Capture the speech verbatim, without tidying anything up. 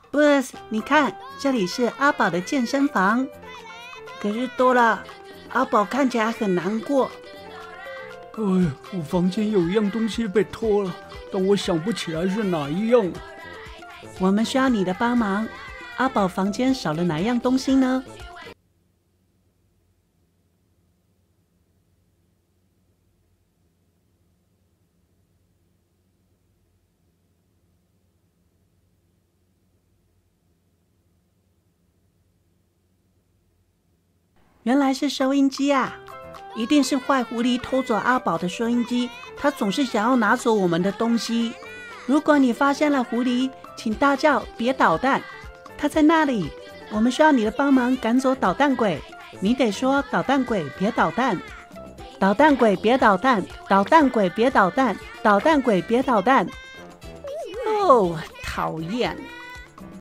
Buzz， 你看，这里是阿宝的健身房。可是多拉，阿宝看起来很难过。 哎，我房间有一样东西被偷了，但我想不起来是哪一样。 我们需要你的帮忙。阿宝房间少了哪一样东西呢？原来是收音机啊！一定是坏狐狸偷走阿宝的收音机，他总是想要拿走我们的东西。如果你发现了狐狸，请大叫别捣蛋，他在那里，我们需要你的帮忙赶走捣蛋鬼。你得说捣蛋鬼别捣蛋，捣蛋鬼别捣蛋，捣蛋鬼别捣蛋，捣蛋鬼别捣蛋。哦，讨厌！